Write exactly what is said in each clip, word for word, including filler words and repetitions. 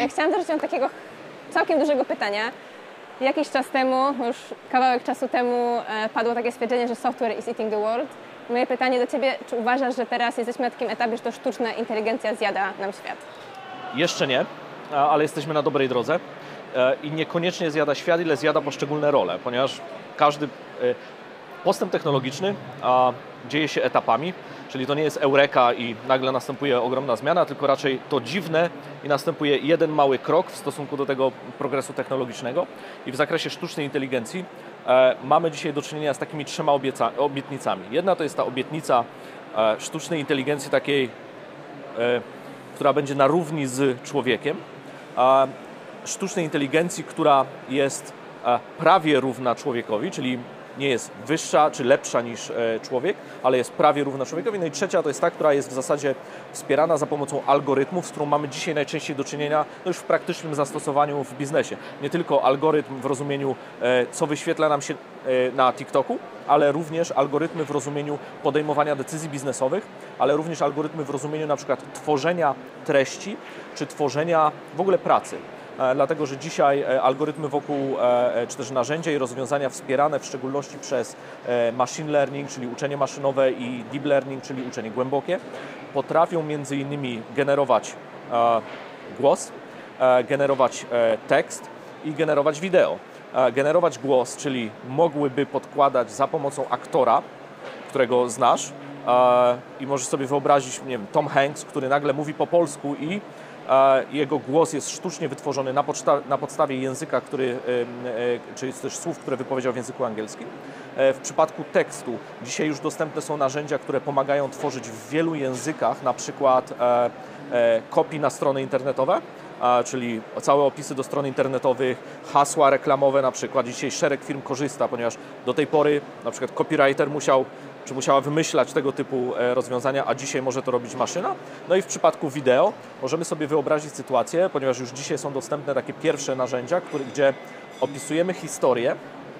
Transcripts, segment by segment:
chciałam zacząć od takiego całkiem dużego pytania. Jakiś czas temu, już kawałek czasu temu padło takie stwierdzenie, że software is eating the world. Moje pytanie do Ciebie, czy uważasz, że teraz jesteśmy na takim etapie, że to sztuczna inteligencja zjada nam świat? Jeszcze nie, ale jesteśmy na dobrej drodze i niekoniecznie zjada świat, ile zjada poszczególne role, ponieważ każdy postęp technologiczny dzieje się etapami, czyli to nie jest eureka i nagle następuje ogromna zmiana, tylko raczej to dziwne i następuje jeden mały krok w stosunku do tego progresu technologicznego. I w zakresie sztucznej inteligencji e, mamy dzisiaj do czynienia z takimi trzema obieca, obietnicami. Jedna to jest ta obietnica e, sztucznej inteligencji takiej, e, która będzie na równi z człowiekiem, e, sztucznej inteligencji, która jest e, prawie równa człowiekowi, czyli nie jest wyższa czy lepsza niż człowiek, ale jest prawie równa człowiekowi. No i trzecia to jest ta, która jest w zasadzie wspierana za pomocą algorytmów, z którą mamy dzisiaj najczęściej do czynienia no już w praktycznym zastosowaniu w biznesie. Nie tylko algorytm w rozumieniu, co wyświetla nam się na TikToku, ale również algorytmy w rozumieniu podejmowania decyzji biznesowych, ale również algorytmy w rozumieniu na przykład tworzenia treści czy tworzenia w ogóle pracy. Dlatego, że dzisiaj algorytmy wokół, czy też narzędzia i rozwiązania wspierane w szczególności przez machine learning, czyli uczenie maszynowe i deep learning, czyli uczenie głębokie, potrafią między innymi generować głos, generować tekst i generować wideo. Generować głos, czyli mogłyby podkładać za pomocą aktora, którego znasz i możesz sobie wyobrazić, nie wiem, Tom Hanks, który nagle mówi po polsku i jego głos jest sztucznie wytworzony na, podsta- na podstawie języka, który, czy też słów, które wypowiedział w języku angielskim. W przypadku tekstu dzisiaj już dostępne są narzędzia, które pomagają tworzyć w wielu językach, na przykład kopii na strony internetowe, czyli całe opisy do stron internetowych, hasła reklamowe na przykład. Dzisiaj szereg firm korzysta, ponieważ do tej pory na przykład copywriter musiał czy musiała wymyślać tego typu rozwiązania, a dzisiaj może to robić maszyna. No i w przypadku wideo możemy sobie wyobrazić sytuację, ponieważ już dzisiaj są dostępne takie pierwsze narzędzia, które, gdzie opisujemy historię,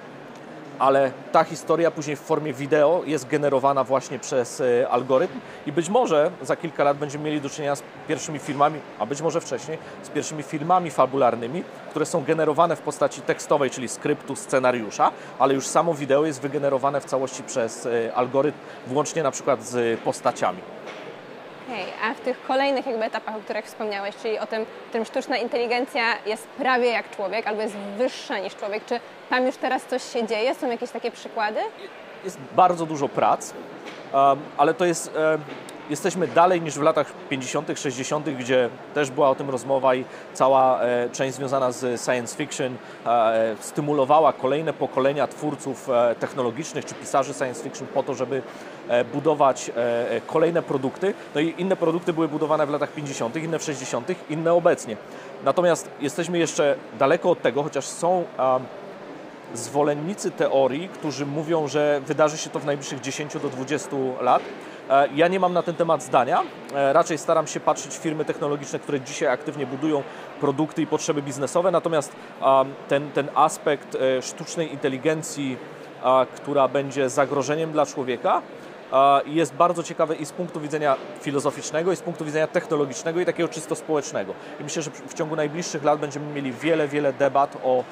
ale ta historia później w formie wideo jest generowana właśnie przez algorytm i być może za kilka lat będziemy mieli do czynienia z pierwszymi filmami, a być może wcześniej, z pierwszymi filmami fabularnymi, które są generowane w postaci tekstowej, czyli skryptu, scenariusza, ale już samo wideo jest wygenerowane w całości przez algorytm, włącznie na przykład z postaciami. Okej, a w tych kolejnych jakby etapach, o których wspomniałeś, czyli o tym, którym sztuczna inteligencja jest prawie jak człowiek, albo jest wyższa niż człowiek, czy tam już teraz coś się dzieje? Są jakieś takie przykłady? Jest bardzo dużo prac, um, ale to jest, um, jesteśmy dalej niż w latach pięćdziesiątych, sześćdziesiątych, gdzie też była o tym rozmowa i cała e, część związana z science fiction e, stymulowała kolejne pokolenia twórców e, technologicznych czy pisarzy science fiction po to, żeby e, budować e, kolejne produkty. No i inne produkty były budowane w latach pięćdziesiątych, inne w sześćdziesiątych, inne obecnie. Natomiast jesteśmy jeszcze daleko od tego, chociaż są um, zwolennicy teorii, którzy mówią, że wydarzy się to w najbliższych dziesięciu do dwudziestu lat. Ja nie mam na ten temat zdania. Raczej staram się patrzeć w firmy technologiczne, które dzisiaj aktywnie budują produkty i potrzeby biznesowe. Natomiast ten, ten aspekt sztucznej inteligencji, która będzie zagrożeniem dla człowieka, jest bardzo ciekawy i z punktu widzenia filozoficznego, i z punktu widzenia technologicznego, i takiego czysto społecznego. I myślę, że w ciągu najbliższych lat będziemy mieli wiele, wiele debat o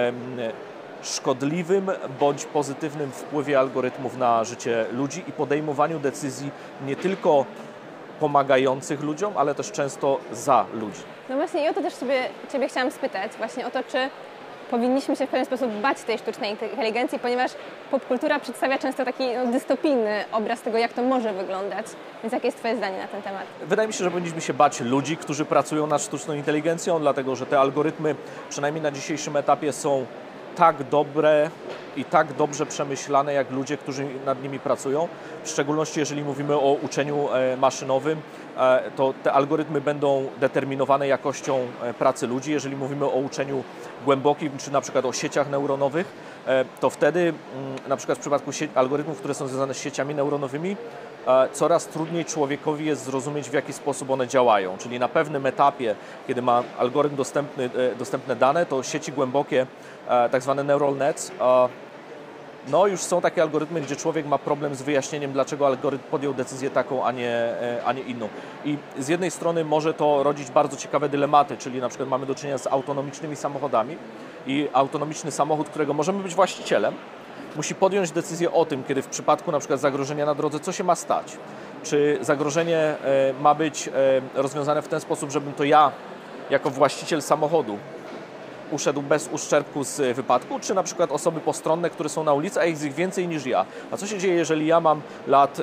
szkodliwym bądź pozytywnym wpływie algorytmów na życie ludzi i podejmowaniu decyzji nie tylko pomagających ludziom, ale też często za ludzi. No właśnie i o to też sobie Ciebie chciałam spytać, właśnie o to, czy powinniśmy się w pewien sposób bać tej sztucznej inteligencji, ponieważ popkultura przedstawia często taki no, dystopijny obraz tego, jak to może wyglądać. Więc jakie jest Twoje zdanie na ten temat? Wydaje mi się, że powinniśmy się bać ludzi, którzy pracują nad sztuczną inteligencją, dlatego że te algorytmy, przynajmniej na dzisiejszym etapie, są tak dobre i tak dobrze przemyślane jak ludzie, którzy nad nimi pracują. W szczególności jeżeli mówimy o uczeniu maszynowym, to te algorytmy będą determinowane jakością pracy ludzi. Jeżeli mówimy o uczeniu głębokim, czy na przykład o sieciach neuronowych, to wtedy na przykład w przypadku algorytmów, które są związane z sieciami neuronowymi, coraz trudniej człowiekowi jest zrozumieć, w jaki sposób one działają. Czyli na pewnym etapie, kiedy ma algorytm dostępny, dostępne dane, to sieci głębokie, tak zwane neural nets, no już są takie algorytmy, gdzie człowiek ma problem z wyjaśnieniem, dlaczego algorytm podjął decyzję taką, a nie, a nie inną. I z jednej strony może to rodzić bardzo ciekawe dylematy, czyli na przykład mamy do czynienia z autonomicznymi samochodami i autonomiczny samochód, którego możemy być właścicielem, musi podjąć decyzję o tym, kiedy w przypadku na przykład zagrożenia na drodze, co się ma stać. Czy zagrożenie ma być rozwiązane w ten sposób, żebym to ja, jako właściciel samochodu, uszedł bez uszczerbku z wypadku, czy na przykład osoby postronne, które są na ulicy, a jest ich więcej niż ja. A co się dzieje, jeżeli ja mam lat,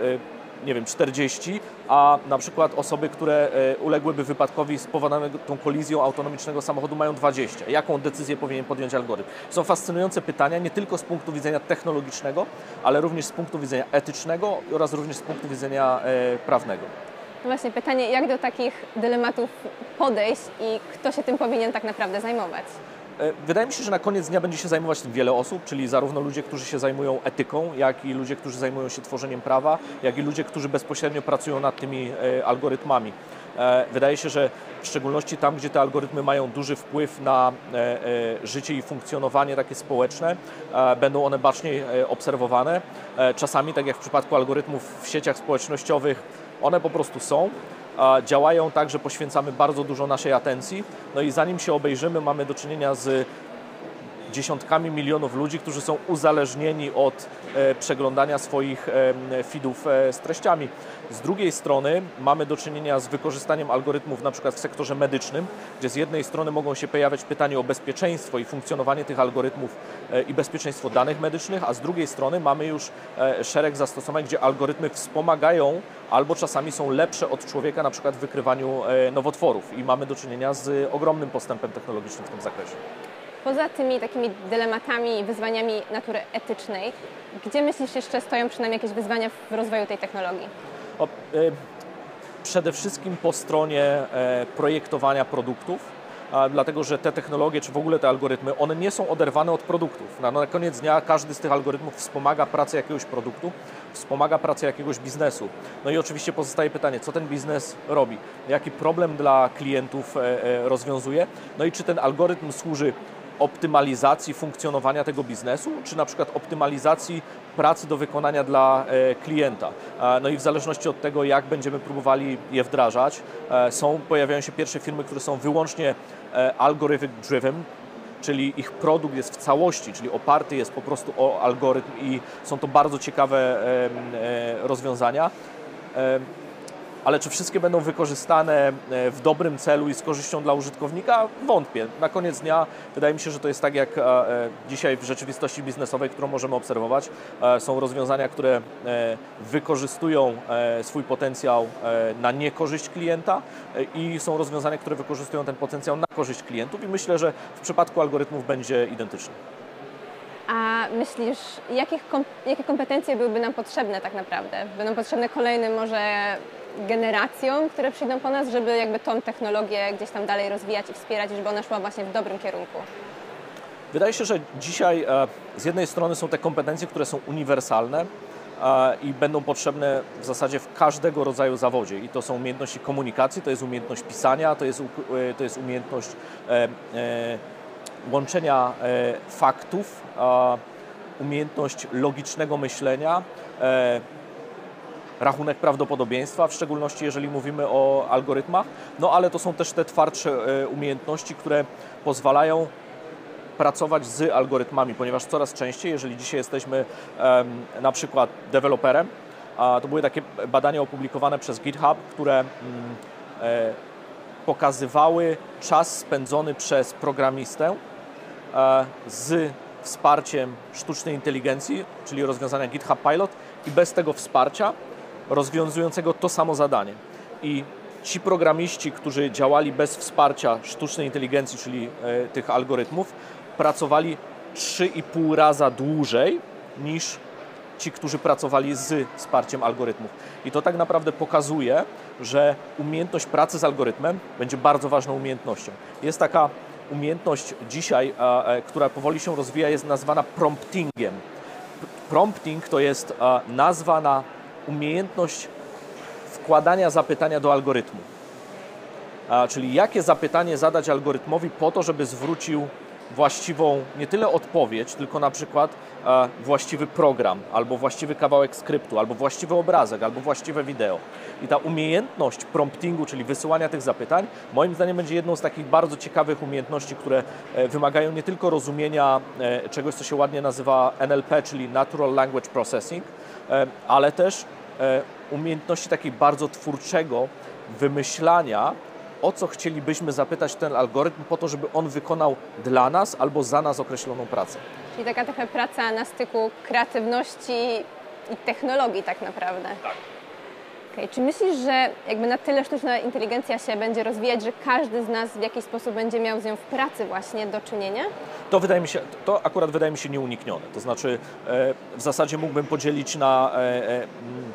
nie wiem, czterdzieści, a na przykład osoby, które uległyby wypadkowi spowodowanego tą kolizją autonomicznego samochodu, mają dwadzieścia. Jaką decyzję powinien podjąć algorytm? Są fascynujące pytania, nie tylko z punktu widzenia technologicznego, ale również z punktu widzenia etycznego oraz również z punktu widzenia prawnego. No właśnie pytanie, jak do takich dylematów podejść i kto się tym powinien tak naprawdę zajmować? Wydaje mi się, że na koniec dnia będzie się zajmować tym wiele osób, czyli zarówno ludzie, którzy się zajmują etyką, jak i ludzie, którzy zajmują się tworzeniem prawa, jak i ludzie, którzy bezpośrednio pracują nad tymi algorytmami. Wydaje się, że w szczególności tam, gdzie te algorytmy mają duży wpływ na życie i funkcjonowanie takie społeczne, będą one baczniej obserwowane. Czasami, tak jak w przypadku algorytmów w sieciach społecznościowych, one po prostu są, działają tak, że poświęcamy bardzo dużo naszej atencji, no i zanim się obejrzymy, mamy do czynienia z dziesiątkami milionów ludzi, którzy są uzależnieni od przeglądania swoich feedów z treściami. Z drugiej strony mamy do czynienia z wykorzystaniem algorytmów na przykład w sektorze medycznym, gdzie z jednej strony mogą się pojawiać pytania o bezpieczeństwo i funkcjonowanie tych algorytmów i bezpieczeństwo danych medycznych, a z drugiej strony mamy już szereg zastosowań, gdzie algorytmy wspomagają albo czasami są lepsze od człowieka na przykład w wykrywaniu nowotworów i mamy do czynienia z ogromnym postępem technologicznym w tym zakresie. Poza tymi takimi dylematami i wyzwaniami natury etycznej, gdzie myślisz jeszcze stoją przynajmniej jakieś wyzwania w rozwoju tej technologii? O, e, przede wszystkim po stronie e, projektowania produktów, a, dlatego że te technologie, czy w ogóle te algorytmy, one nie są oderwane od produktów. Na, na koniec dnia każdy z tych algorytmów wspomaga pracę jakiegoś produktu, wspomaga pracę jakiegoś biznesu. No i oczywiście pozostaje pytanie, co ten biznes robi, jaki problem dla klientów e, e, rozwiązuje, no i czy ten algorytm służy optymalizacji funkcjonowania tego biznesu, czy na przykład optymalizacji pracy do wykonania dla e, klienta. E, no i w zależności od tego, jak będziemy próbowali je wdrażać, e, są, pojawiają się pierwsze firmy, które są wyłącznie e, algorytm driven, czyli ich produkt jest w całości, czyli oparty jest po prostu o algorytm i są to bardzo ciekawe e, e, rozwiązania. E, Ale czy wszystkie będą wykorzystane w dobrym celu i z korzyścią dla użytkownika? Wątpię. Na koniec dnia wydaje mi się, że to jest tak jak dzisiaj w rzeczywistości biznesowej, którą możemy obserwować. Są rozwiązania, które wykorzystują swój potencjał na niekorzyść klienta i są rozwiązania, które wykorzystują ten potencjał na korzyść klientów i myślę, że w przypadku algorytmów będzie identyczny. A myślisz, jakich kom- jakie kompetencje byłyby nam potrzebne tak naprawdę? Będą potrzebne kolejnym może generacjom, które przyjdą po nas, żeby jakby tą technologię gdzieś tam dalej rozwijać i wspierać, żeby ona szła właśnie w dobrym kierunku? Wydaje się, że dzisiaj z jednej strony są te kompetencje, które są uniwersalne i będą potrzebne w zasadzie w każdego rodzaju zawodzie. I to są umiejętności komunikacji, to jest umiejętność pisania, to jest, to jest umiejętność łączenia faktów, umiejętność logicznego myślenia, rachunek prawdopodobieństwa, w szczególności jeżeli mówimy o algorytmach, no ale to są też te twardsze umiejętności, które pozwalają pracować z algorytmami, ponieważ coraz częściej, jeżeli dzisiaj jesteśmy um, na przykład deweloperem, a to były takie badania opublikowane przez GitHub, które um, e, pokazywały czas spędzony przez programistę e, z wsparciem sztucznej inteligencji, czyli rozwiązania GitHub Pilot i bez tego wsparcia rozwiązującego to samo zadanie. I ci programiści, którzy działali bez wsparcia sztucznej inteligencji, czyli e, tych algorytmów, pracowali trzy i pół raza dłużej niż ci, którzy pracowali z wsparciem algorytmów. I to tak naprawdę pokazuje, że umiejętność pracy z algorytmem będzie bardzo ważną umiejętnością. Jest taka umiejętność dzisiaj, a, a, która powoli się rozwija, jest nazwana promptingiem. Prompting to jest a, nazwa na umiejętność wkładania zapytania do algorytmu. A, czyli jakie zapytanie zadać algorytmowi po to, żeby zwrócił właściwą nie tyle odpowiedź, tylko na przykład e, właściwy program, albo właściwy kawałek skryptu, albo właściwy obrazek, albo właściwe wideo. I ta umiejętność promptingu, czyli wysyłania tych zapytań, moim zdaniem będzie jedną z takich bardzo ciekawych umiejętności, które e, wymagają nie tylko rozumienia e, czegoś, co się ładnie nazywa N L P, czyli Natural Language Processing, e, ale też e, umiejętności takiej bardzo twórczego wymyślania, o co chcielibyśmy zapytać ten algorytm po to, żeby on wykonał dla nas albo za nas określoną pracę. Czyli taka trochę praca na styku kreatywności i technologii tak naprawdę. Tak. Okay. Czy myślisz, że jakby na tyle sztuczna inteligencja się będzie rozwijać, że każdy z nas w jakiś sposób będzie miał z nią w pracy właśnie do czynienia? To wydaje mi się, to akurat wydaje mi się nieuniknione. To znaczy e, w zasadzie mógłbym podzielić na e, e,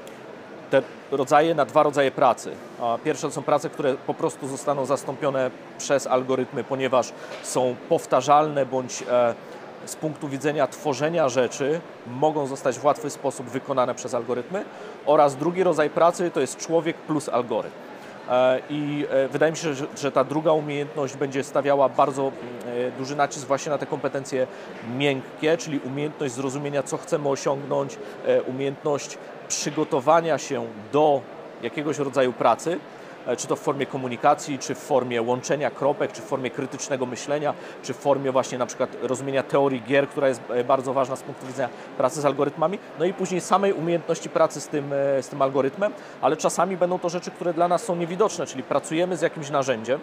te rodzaje na dwa rodzaje pracy. Pierwsze to są prace, które po prostu zostaną zastąpione przez algorytmy, ponieważ są powtarzalne bądź e, z punktu widzenia tworzenia rzeczy mogą zostać w łatwy sposób wykonane przez algorytmy. Oraz drugi rodzaj pracy to jest człowiek plus algorytm. E, I e, wydaje mi się, że, że ta druga umiejętność będzie stawiała bardzo e, duży nacisk właśnie na te kompetencje miękkie, czyli umiejętność zrozumienia, co chcemy osiągnąć, e, umiejętność przygotowania się do jakiegoś rodzaju pracy, czy to w formie komunikacji, czy w formie łączenia kropek, czy w formie krytycznego myślenia, czy w formie właśnie na przykład rozumienia teorii gier, która jest bardzo ważna z punktu widzenia pracy z algorytmami, no i później samej umiejętności pracy z tym, z tym algorytmem, ale czasami będą to rzeczy, które dla nas są niewidoczne, czyli pracujemy z jakimś narzędziem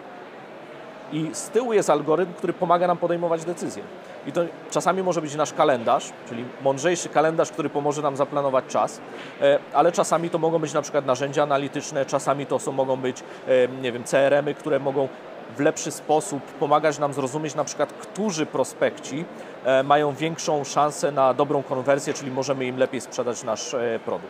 i z tyłu jest algorytm, który pomaga nam podejmować decyzje. I to czasami może być nasz kalendarz, czyli mądrzejszy kalendarz, który pomoże nam zaplanować czas, ale czasami to mogą być na przykład narzędzia analityczne, czasami to są, mogą być, nie wiem, C R M y, które mogą w lepszy sposób pomagać nam zrozumieć na przykład, którzy prospekci mają większą szansę na dobrą konwersję, czyli możemy im lepiej sprzedać nasz produkt.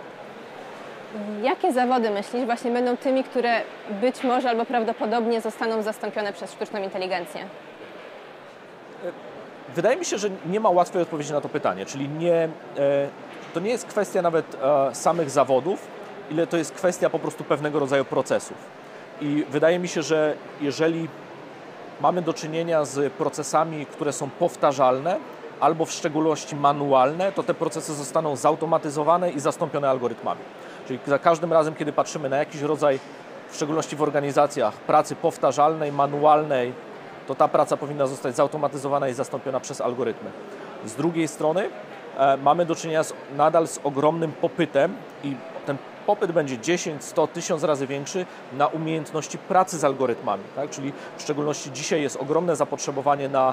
Jakie zawody, myślisz, właśnie będą tymi, które być może albo prawdopodobnie zostaną zastąpione przez sztuczną inteligencję? Wydaje mi się, że nie ma łatwej odpowiedzi na to pytanie, czyli nie, to nie jest kwestia nawet samych zawodów, ile to jest kwestia po prostu pewnego rodzaju procesów. I wydaje mi się, że jeżeli mamy do czynienia z procesami, które są powtarzalne, albo w szczególności manualne, to te procesy zostaną zautomatyzowane i zastąpione algorytmami. Czyli za każdym razem, kiedy patrzymy na jakiś rodzaj, w szczególności w organizacjach, pracy powtarzalnej, manualnej, to ta praca powinna zostać zautomatyzowana i zastąpiona przez algorytmy. Z drugiej strony e, mamy do czynienia z, nadal z ogromnym popytem i ten popyt będzie dziesięć, sto, tysiąc razy większy na umiejętności pracy z algorytmami. Tak? Czyli w szczególności dzisiaj jest ogromne zapotrzebowanie na,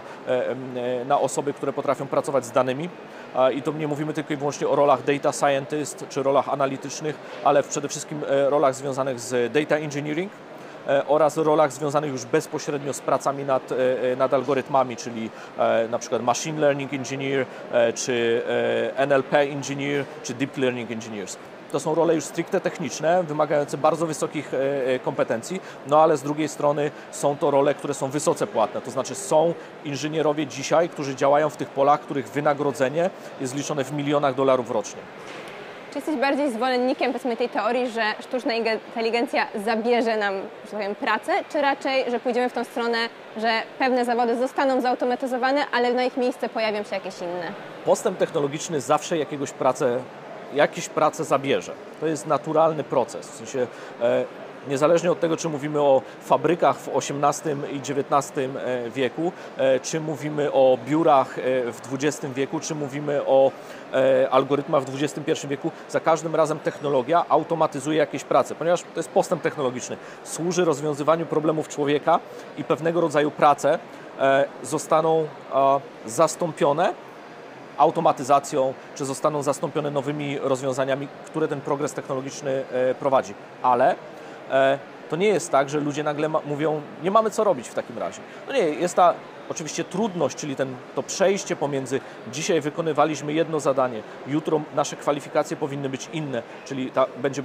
e, na osoby, które potrafią pracować z danymi. E, I to nie mówimy tylko i wyłącznie o rolach data scientist czy rolach analitycznych, ale przede wszystkim e, rolach związanych z data engineering oraz rolach związanych już bezpośrednio z pracami nad, nad algorytmami, czyli na przykład machine learning engineer, czy N L P engineer, czy deep learning engineers. To są role już stricte techniczne, wymagające bardzo wysokich kompetencji, no ale z drugiej strony są to role, które są wysoce płatne, to znaczy są inżynierowie dzisiaj, którzy działają w tych polach, których wynagrodzenie jest liczone w milionach dolarów rocznie. Czy jesteś bardziej zwolennikiem, powiedzmy, tej teorii, że sztuczna inteligencja zabierze nam, że tak powiem, pracę, czy raczej, że pójdziemy w tą stronę, że pewne zawody zostaną zautomatyzowane, ale na ich miejsce pojawią się jakieś inne? Postęp technologiczny zawsze jakiegoś pracę, jakieś pracę zabierze. To jest naturalny proces. W sensie, e, niezależnie od tego, czy mówimy o fabrykach w osiemnastym i dziewiętnastym wieku, czy mówimy o biurach w dwudziestym wieku, czy mówimy o algorytmach w dwudziestym pierwszym wieku, za każdym razem technologia automatyzuje jakieś prace, ponieważ to jest postęp technologiczny. Służy rozwiązywaniu problemów człowieka i pewnego rodzaju prace zostaną zastąpione automatyzacją, czy zostaną zastąpione nowymi rozwiązaniami, które ten progres technologiczny prowadzi. Ale to nie jest tak, że ludzie nagle mówią, nie mamy co robić w takim razie. No nie, jest ta oczywiście trudność, czyli ten, to przejście pomiędzy dzisiaj wykonywaliśmy jedno zadanie, jutro nasze kwalifikacje powinny być inne, czyli ta, będzie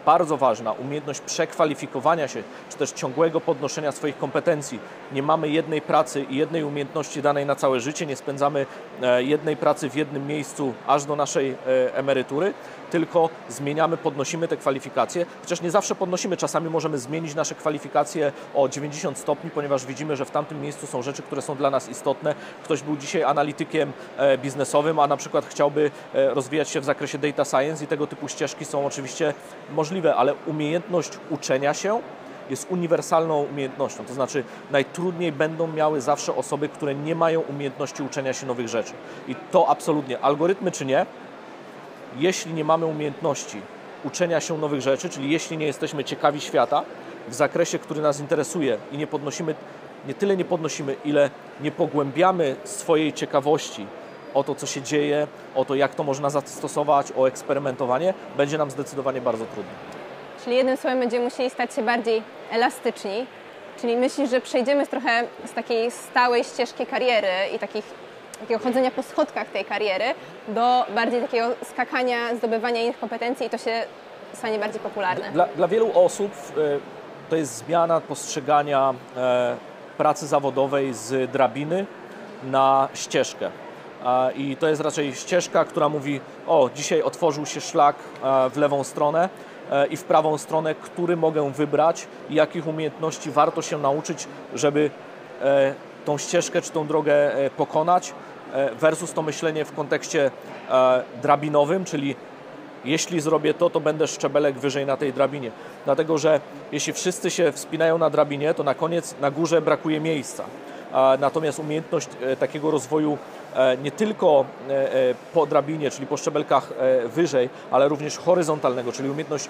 bardzo ważna umiejętność przekwalifikowania się, czy też ciągłego podnoszenia swoich kompetencji. Nie mamy jednej pracy i jednej umiejętności danej na całe życie, nie spędzamy jednej pracy w jednym miejscu aż do naszej emerytury, tylko zmieniamy, podnosimy te kwalifikacje, chociaż nie zawsze podnosimy, czasami możemy zmienić nasze kwalifikacje o dziewięćdziesiąt stopni, ponieważ widzimy, że w tamtym miejscu są rzeczy, które są dla nas istotne. Ktoś był dzisiaj analitykiem biznesowym, a na przykład chciałby rozwijać się w zakresie data science i tego typu ścieżki są oczywiście możliwe, ale umiejętność uczenia się jest uniwersalną umiejętnością, to znaczy najtrudniej będą miały zawsze osoby, które nie mają umiejętności uczenia się nowych rzeczy. I to absolutnie, algorytmy czy nie, jeśli nie mamy umiejętności uczenia się nowych rzeczy, czyli jeśli nie jesteśmy ciekawi świata w zakresie, który nas interesuje i nie podnosimy, nie tyle nie podnosimy, ile nie pogłębiamy swojej ciekawości o to, co się dzieje, o to, jak to można zastosować, o eksperymentowanie, będzie nam zdecydowanie bardzo trudno. Czyli jednym słowem będziemy musieli stać się bardziej elastyczni, czyli myślisz, że przejdziemy trochę z takiej stałej ścieżki kariery i takich, takiego chodzenia po schodkach tej kariery do bardziej takiego skakania, zdobywania innych kompetencji i to się stanie bardziej popularne. Dla, dla wielu osób e, to jest zmiana postrzegania e, pracy zawodowej z drabiny na ścieżkę. E, I to jest raczej ścieżka, która mówi: o, dzisiaj otworzył się szlak e, w lewą stronę i w prawą stronę, który mogę wybrać i jakich umiejętności warto się nauczyć, żeby tą ścieżkę czy tą drogę pokonać, versus to myślenie w kontekście drabinowym, czyli jeśli zrobię to, to będę szczebelek wyżej na tej drabinie. Dlatego, że jeśli wszyscy się wspinają na drabinie, to na koniec na górze brakuje miejsca. Natomiast umiejętność takiego rozwoju nie tylko po drabinie, czyli po szczebelkach wyżej, ale również horyzontalnego, czyli umiejętność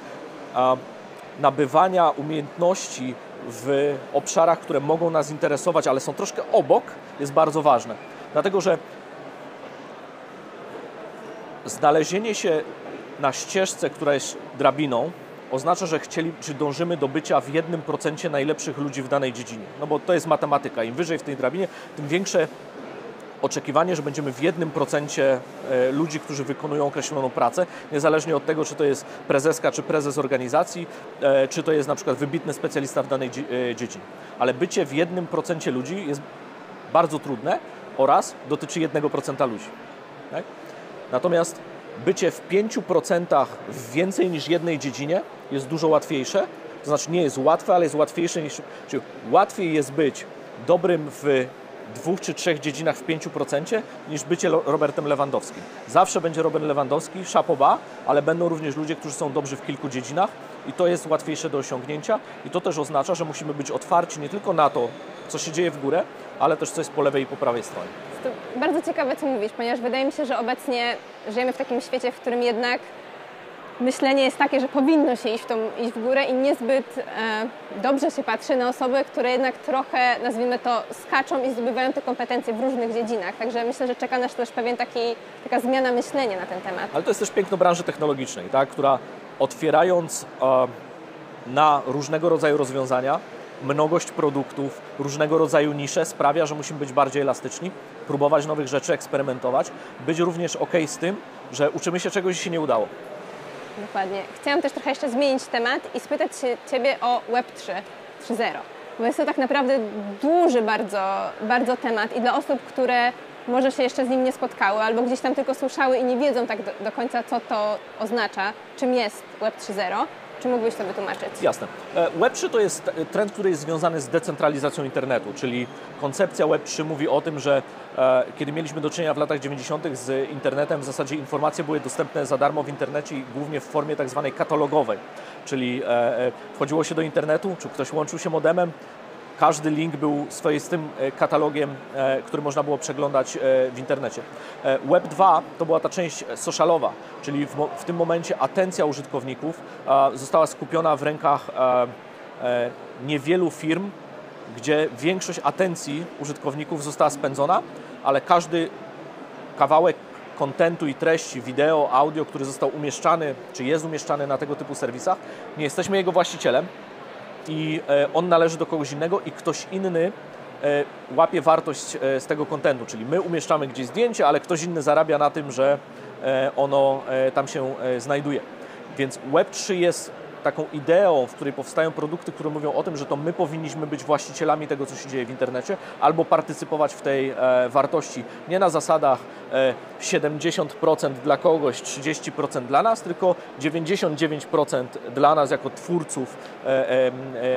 nabywania umiejętności w obszarach, które mogą nas interesować, ale są troszkę obok, jest bardzo ważne. Dlatego, że znalezienie się na ścieżce, która jest drabiną, oznacza, że chcieli, czy dążymy do bycia w jednym procencie najlepszych ludzi w danej dziedzinie. No bo to jest matematyka. Im wyżej w tej drabinie, tym większe oczekiwanie, że będziemy w jednym procencie ludzi, którzy wykonują określoną pracę, niezależnie od tego, czy to jest prezeska, czy prezes organizacji, czy to jest na przykład wybitny specjalista w danej dziedzinie. Ale bycie w jednym procencie ludzi jest bardzo trudne oraz dotyczy jednego procenta ludzi. Tak? Natomiast bycie w pięciu procentach w więcej niż jednej dziedzinie jest dużo łatwiejsze, to znaczy nie jest łatwe, ale jest łatwiejsze niż... Czyli łatwiej jest być dobrym w dwóch czy trzech dziedzinach w pięciu procencie niż bycie Robertem Lewandowskim. Zawsze będzie Robert Lewandowski, chapeau bas, ale będą również ludzie, którzy są dobrzy w kilku dziedzinach i to jest łatwiejsze do osiągnięcia i to też oznacza, że musimy być otwarci nie tylko na to, co się dzieje w górę, ale też co jest po lewej i po prawej stronie. To bardzo ciekawe, co mówisz, ponieważ wydaje mi się, że obecnie żyjemy w takim świecie, w którym jednak myślenie jest takie, że powinno się iść w, tą, iść w górę i niezbyt e, dobrze się patrzy na osoby, które jednak trochę, nazwijmy to, skaczą i zdobywają te kompetencje w różnych dziedzinach. Także myślę, że czeka nas też pewien taki, taka zmiana myślenia na ten temat. Ale to jest też piękno branży technologicznej, tak? Która otwierając e, na różnego rodzaju rozwiązania, mnogość produktów, różnego rodzaju nisze sprawia, że musimy być bardziej elastyczni, próbować nowych rzeczy, eksperymentować, być również ok z tym, że uczymy się czegoś i się nie udało. Dokładnie. Chciałam też trochę jeszcze zmienić temat i spytać się Ciebie o Web trzy zero, bo jest to tak naprawdę duży bardzo, bardzo temat i dla osób, które może się jeszcze z nim nie spotkały albo gdzieś tam tylko słyszały i nie wiedzą tak do, do końca, co to oznacza, czym jest Web trzy zero. Czy mógłbyś to wytłumaczyć? Jasne. Web trzy to jest trend, który jest związany z decentralizacją internetu, czyli koncepcja Web trzy mówi o tym, że e, kiedy mieliśmy do czynienia w latach dziewięćdziesiątych z internetem, w zasadzie informacje były dostępne za darmo w internecie i głównie w formie tak zwanej katalogowej, czyli e, wchodziło się do internetu, czy ktoś łączył się modemem, każdy link był swoistym katalogiem, który można było przeglądać w internecie. Web dwa to była ta część socialowa, czyli w, w tym momencie atencja użytkowników została skupiona w rękach niewielu firm, gdzie większość atencji użytkowników została spędzona, ale każdy kawałek kontentu i treści, wideo, audio, który został umieszczany, czy jest umieszczany na tego typu serwisach, nie jesteśmy jego właścicielem, i on należy do kogoś innego i ktoś inny łapie wartość z tego kontentu, czyli my umieszczamy gdzieś zdjęcie, ale ktoś inny zarabia na tym, że ono tam się znajduje. Więc Web trzy jest taką ideą, w której powstają produkty, które mówią o tym, że to my powinniśmy być właścicielami tego, co się dzieje w internecie, albo partycypować w tej e, wartości. Nie na zasadach e, siedemdziesiąt procent dla kogoś, trzydzieści procent dla nas, tylko dziewięćdziesiąt dziewięć procent dla nas jako twórców e, e, e,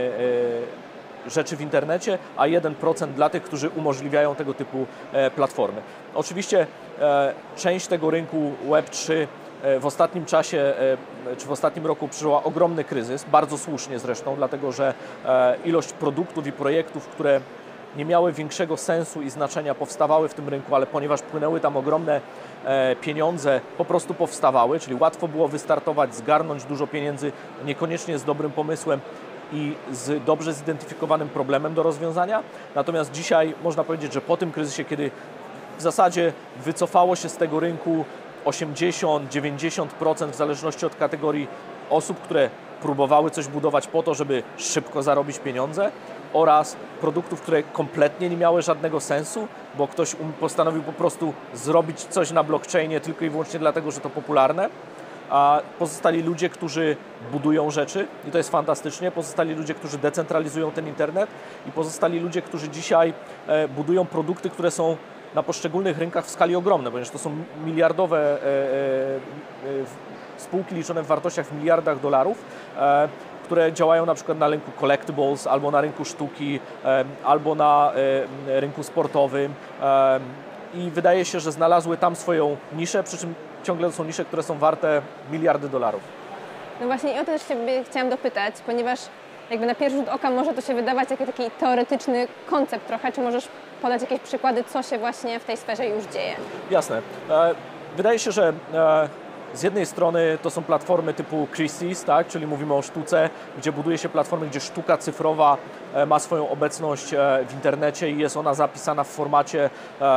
e, rzeczy w internecie, a jeden procent dla tych, którzy umożliwiają tego typu e, platformy. Oczywiście e, część tego rynku web trzy w ostatnim czasie, czy w ostatnim roku przeżyła ogromny kryzys, bardzo słusznie zresztą, dlatego że ilość produktów i projektów, które nie miały większego sensu i znaczenia, powstawały w tym rynku, ale ponieważ płynęły tam ogromne pieniądze, po prostu powstawały, czyli łatwo było wystartować, zgarnąć dużo pieniędzy, niekoniecznie z dobrym pomysłem i z dobrze zidentyfikowanym problemem do rozwiązania. Natomiast dzisiaj można powiedzieć, że po tym kryzysie, kiedy w zasadzie wycofało się z tego rynku osiemdziesiąt do dziewięćdziesięciu procent w zależności od kategorii osób, które próbowały coś budować po to, żeby szybko zarobić pieniądze, oraz produktów, które kompletnie nie miały żadnego sensu, bo ktoś postanowił po prostu zrobić coś na blockchainie tylko i wyłącznie dlatego, że to popularne. A pozostali ludzie, którzy budują rzeczy i to jest fantastycznie, pozostali ludzie, którzy decentralizują ten internet i pozostali ludzie, którzy dzisiaj budują produkty, które są na poszczególnych rynkach w skali ogromne, ponieważ to są miliardowe e, e, spółki liczone w wartościach w miliardach dolarów, e, które działają na przykład na rynku collectibles, albo na rynku sztuki, e, albo na e, rynku sportowym e, i wydaje się, że znalazły tam swoją niszę, przy czym ciągle to są nisze, które są warte miliardy dolarów. No właśnie i o to też Ciebie chciałam dopytać, ponieważ jakby na pierwszy rzut oka może to się wydawać jako taki teoretyczny koncept trochę. Czy możesz podać jakieś przykłady, co się właśnie w tej sferze już dzieje? Jasne. Wydaje się, że z jednej strony to są platformy typu Christie's, tak? Czyli mówimy o sztuce, gdzie buduje się platformy, gdzie sztuka cyfrowa ma swoją obecność w internecie i jest ona zapisana w formacie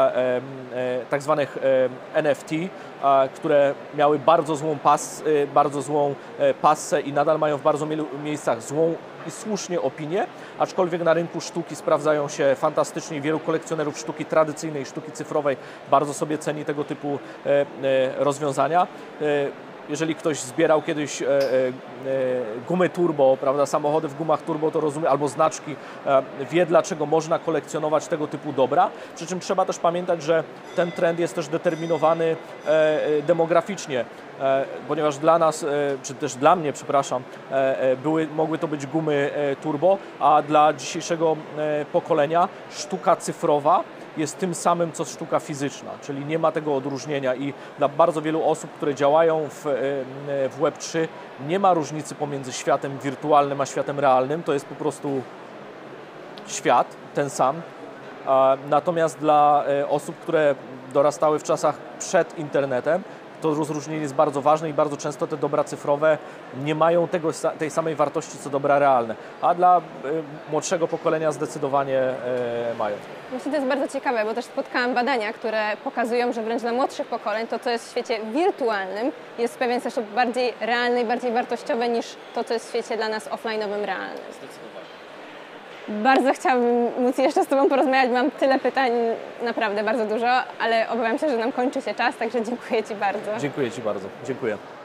tak zwanych N F T, które miały bardzo złą pas, bardzo złą passę i nadal mają w bardzo wielu miejscach złą i słusznie opinię, aczkolwiek na rynku sztuki sprawdzają się fantastycznie. Wielu kolekcjonerów sztuki tradycyjnej, sztuki cyfrowej bardzo sobie ceni tego typu rozwiązania. Jeżeli ktoś zbierał kiedyś e, e, gumy turbo, prawda, samochody w gumach turbo, to rozumie, albo znaczki, e, wie, dlaczego można kolekcjonować tego typu dobra. Przy czym trzeba też pamiętać, że ten trend jest też determinowany e, demograficznie, e, ponieważ dla nas, e, czy też dla mnie, przepraszam, e, były, mogły to być gumy e, turbo, a dla dzisiejszego e, pokolenia sztuka cyfrowa jest tym samym, co sztuka fizyczna, czyli nie ma tego odróżnienia i dla bardzo wielu osób, które działają w, w web trzy, nie ma różnicy pomiędzy światem wirtualnym a światem realnym, to jest po prostu świat, ten sam. Natomiast dla osób, które dorastały w czasach przed internetem, to rozróżnienie jest bardzo ważne i bardzo często te dobra cyfrowe nie mają tego, tej samej wartości, co dobra realne, a dla młodszego pokolenia zdecydowanie e, mają. Myślę, to jest bardzo ciekawe, bo też spotkałam badania, które pokazują, że wręcz dla młodszych pokoleń to, co jest w świecie wirtualnym, jest w pewien sposób bardziej realne i bardziej wartościowe niż to, co jest w świecie dla nas offline'owym realnym. Zdecydowanie. Bardzo chciałabym móc jeszcze z Tobą porozmawiać, mam tyle pytań, naprawdę bardzo dużo, ale obawiam się, że nam kończy się czas, także dziękuję Ci bardzo. Dziękuję Ci bardzo. Dziękuję.